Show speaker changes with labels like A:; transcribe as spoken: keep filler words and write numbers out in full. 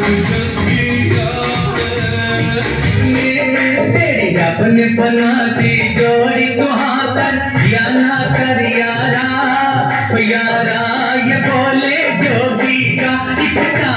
A: अपने बनाती जोड़ी तुहाँ कर या ना कर यारा यारा ये बोले जोगी का